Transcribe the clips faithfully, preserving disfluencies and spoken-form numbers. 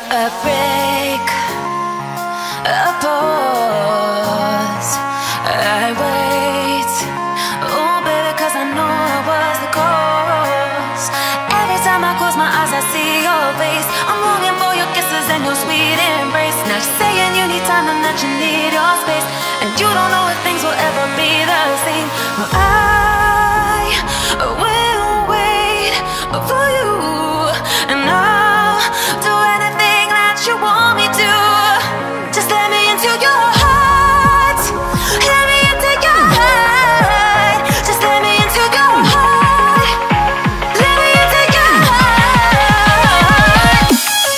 A break, a pause, I wait. Oh baby, cause I know I was the cause. Every time I close my eyes I see your face. I'm longing for your kisses and your sweet embrace. Now you're saying you need time and that you need your space, and you don't know if things will ever be the same. Well, I will wait for you, and I'll do anything that you want me to. Just let me into your heart. Let me into your heart. Just let me into your heart. Let me into your heart.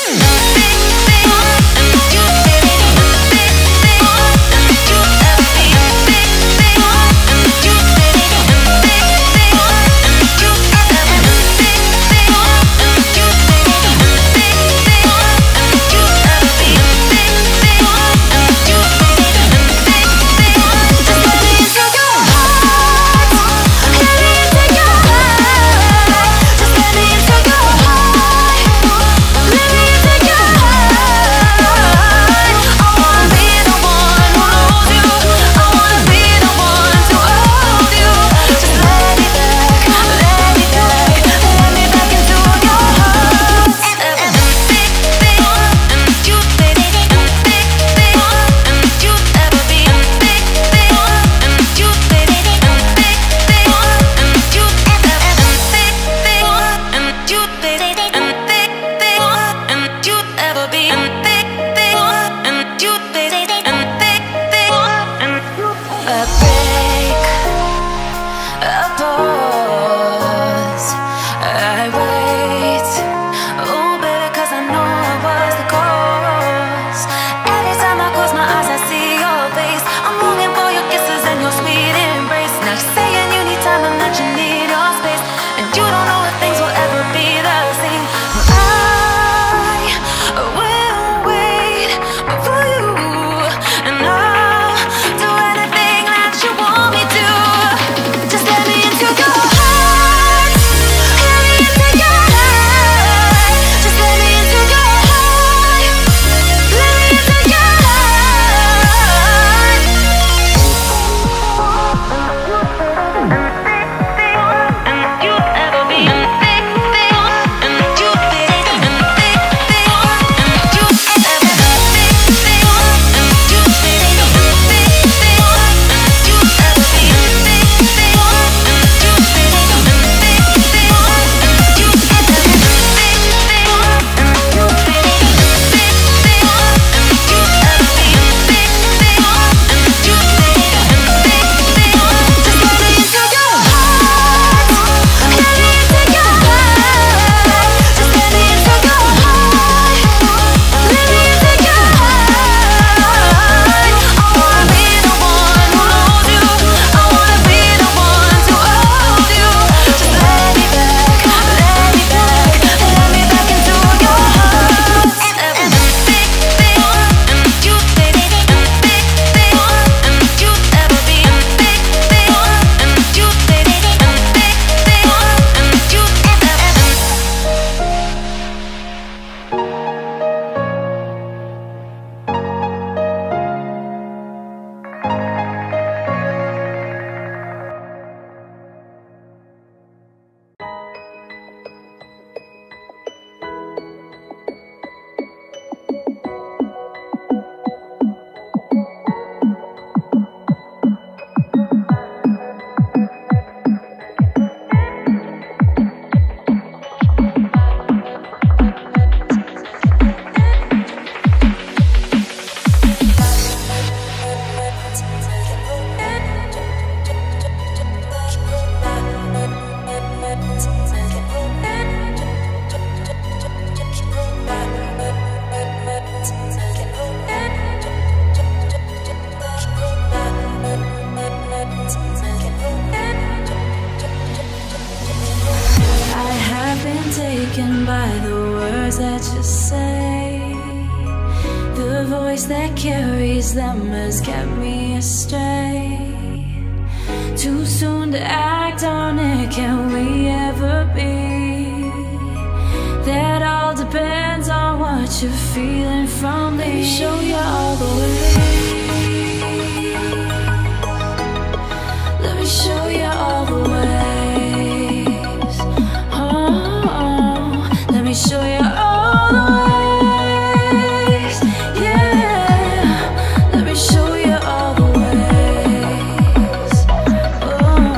Taken by the words that you say, the voice that carries them has kept me astray. Too soon to act on it, can we ever be? That all depends on what what you're feeling from me. Let me show you all the way. Let me show you all the ways. Oh, oh. Let me show you all the ways. Yeah, let me show you all the ways. Oh.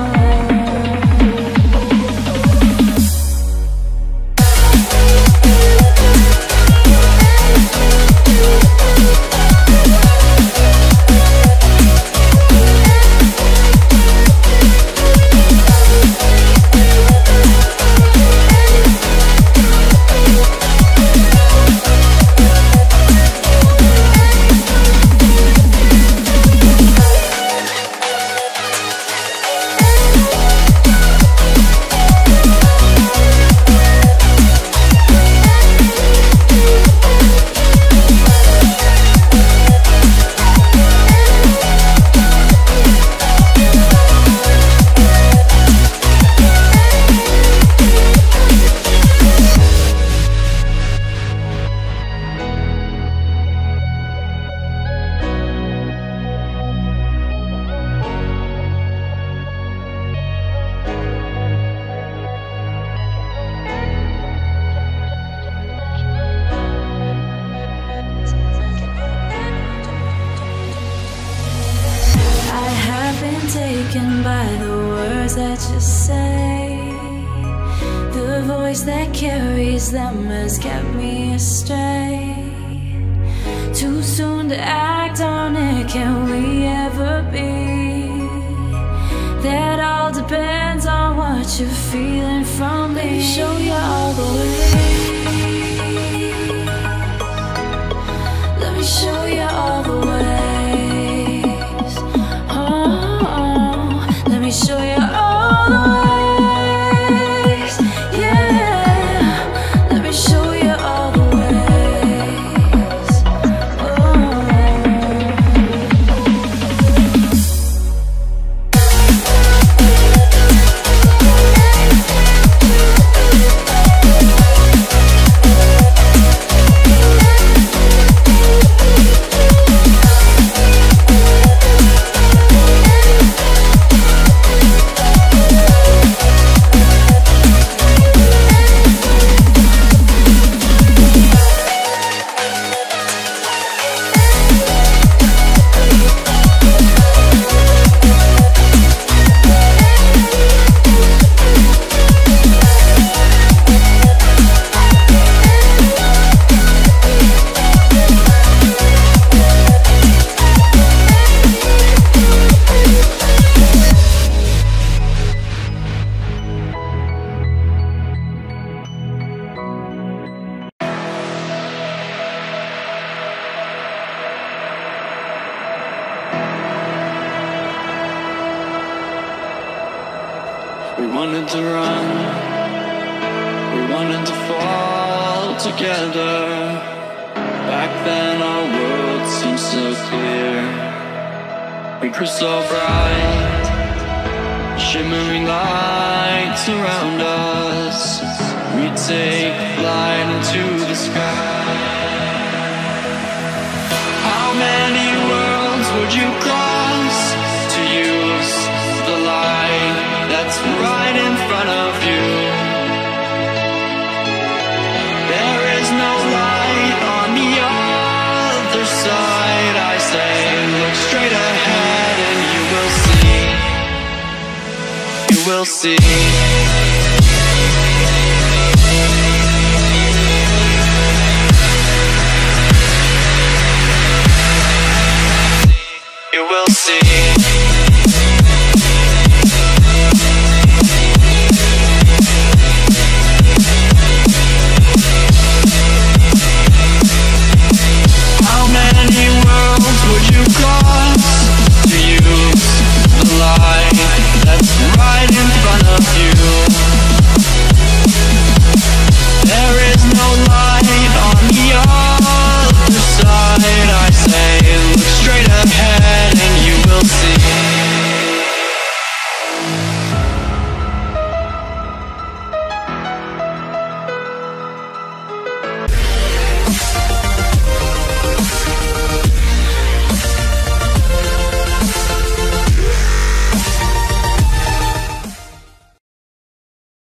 Taken by the words that you say, the voice that carries them has kept me astray. Too soon to act on it, can we ever be? That all depends on what you're feeling from me. Let me show you all the way. Let me show you all the way. Show you all the ways, yeah. Let me show you all the ways. Oh. We wanted to run, we wanted to fall together. Back then our world seemed so clear. We grew so bright, shimmering lights around us. We'd take flight into the sky. How many worlds would you cross to use the light that's right in front of you? There is no light on the other side. I say, look straight ahead and you will see. You will see.